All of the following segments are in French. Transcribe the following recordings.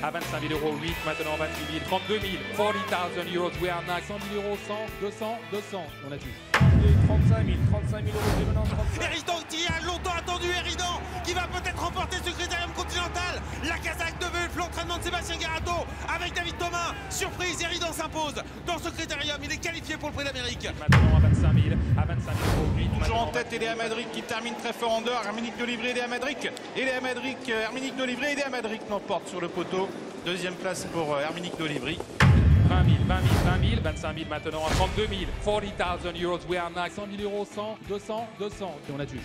à 25 000 euros, 8, maintenant 28 000, 32 000, 40 000 euros, we are next. 100 000 euros, 100, 200, 200, on a tué. 35 000 euros, c'est maintenant 35 000. Eridan qui a longtemps attendu, Eridan qui va peut-être remporter ce critérium continental. La Kazakh de Wulf, l'entraînement de Sébastien Garato avec David Thomas. Surprise, Eridan s'impose dans ce critérium. Il est qualifié pour le Prix d'Amérique. Maintenant à 25 000, à 25 000 euros, 8. Toujours en tête, Eléa Madric qui termine très fort en dehors. Herminique Delivry, Eléa Madric. Eléa Madric, Herminique Delivry, Eléa Madric l'emporte sur le poteau. Deuxième place pour Herminique Delivry. 20 000, 20 000, 20 000, 25 000 maintenant à 32 000, 40 000 euros, we are next. 100 000 euros, 100, 200, 200, on a tué.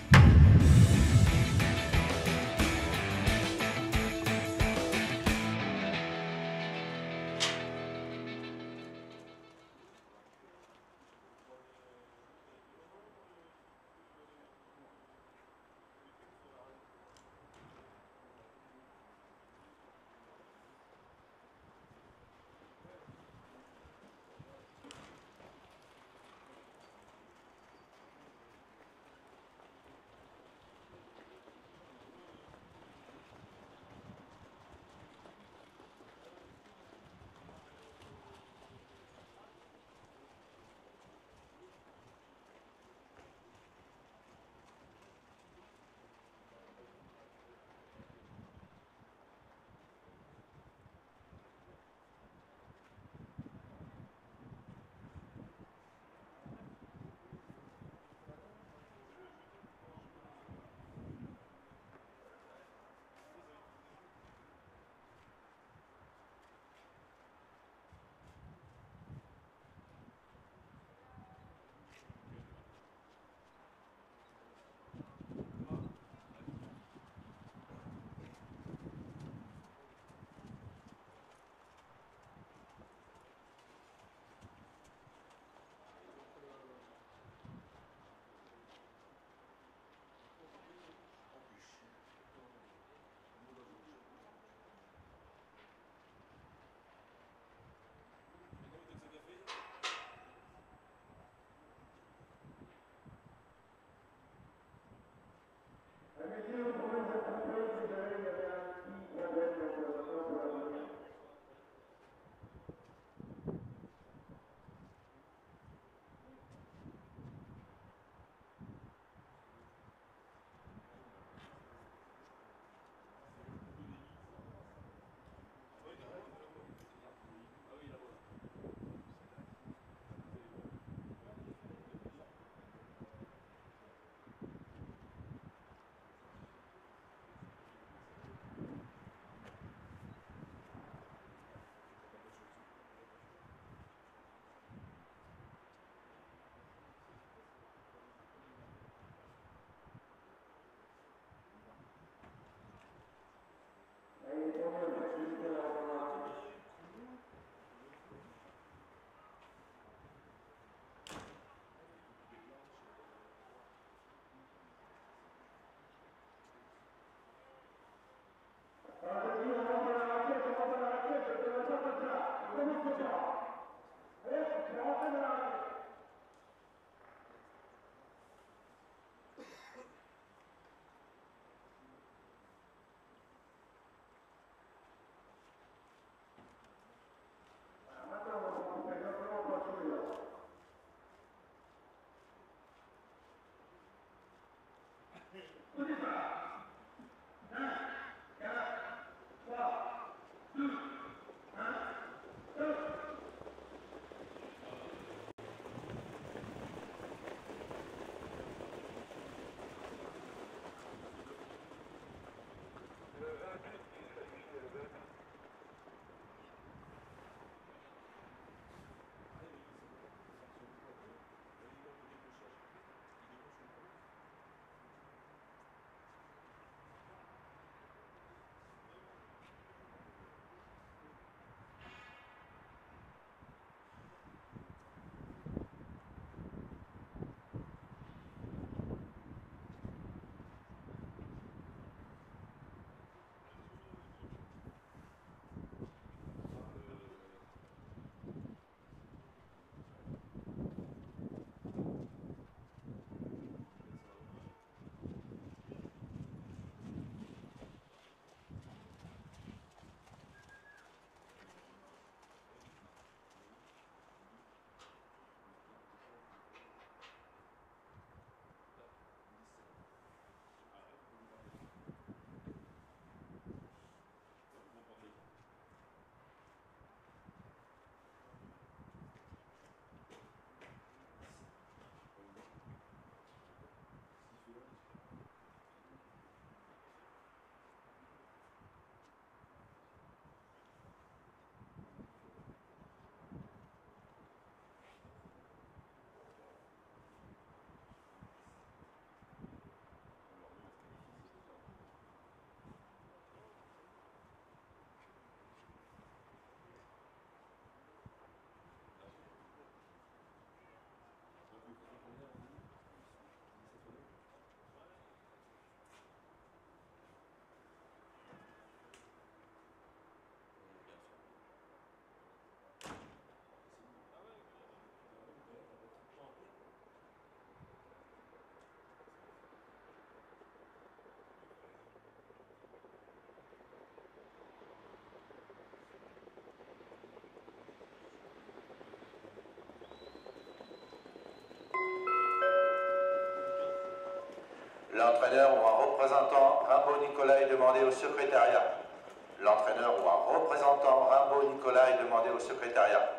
L'entraîneur ou un représentant Rimbaud Nicolas est demandé au secrétariat. L'entraîneur ou un représentant Rimbaud Nicolas est demandé au secrétariat.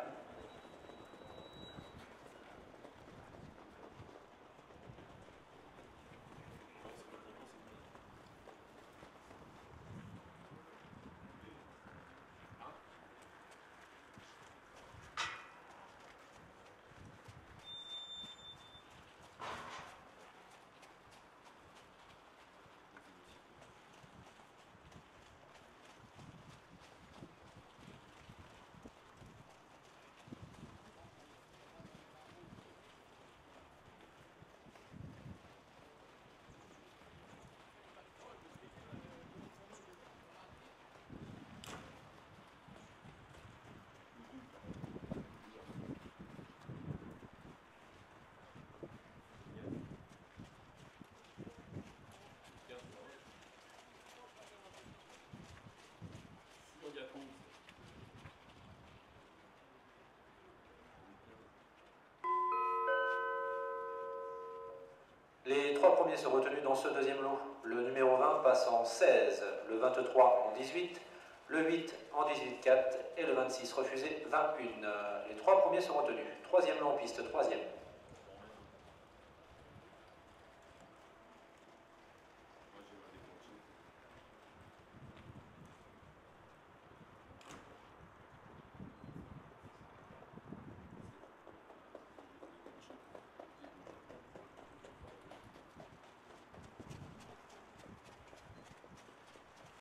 Les 3 premiers sont retenus dans ce deuxième lot. Le numéro 20 passe en 16, le 23 en 18, le 8 en 18-4 et le 26 refusé 21. Les 3 premiers sont retenus. Troisième lot en piste, troisième.